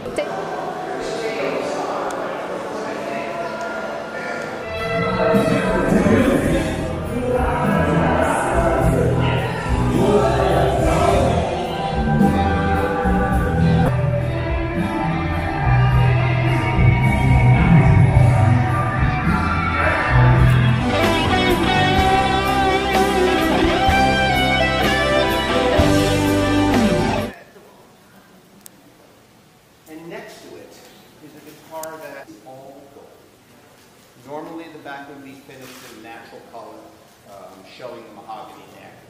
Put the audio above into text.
And next to it is a guitar that's all gold. Normally the back would be finished in natural color, showing the mahogany neck.